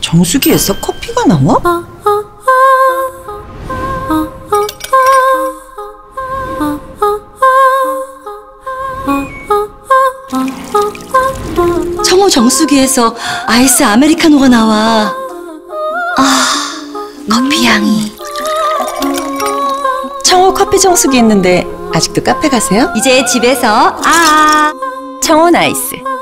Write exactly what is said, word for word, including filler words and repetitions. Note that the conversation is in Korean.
정수기에서 커피가 나와? 청호 정수기에서 아이스 아메리카노가 나와. 아, 커피 향이. 청호 커피 정수기 있는데 아직도 카페 가세요? 이제 집에서 아 청호 나이스.